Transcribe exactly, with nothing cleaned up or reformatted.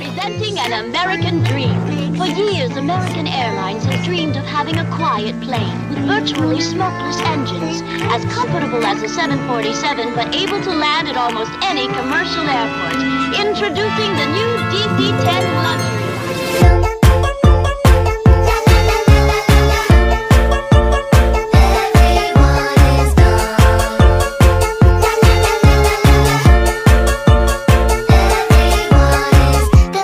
Presenting an American dream. For years, American Airlines has dreamed of having a quiet plane with virtually smokeless engines, as comfortable as a seven forty-seven, but able to land at almost any commercial airport. Introducing the new D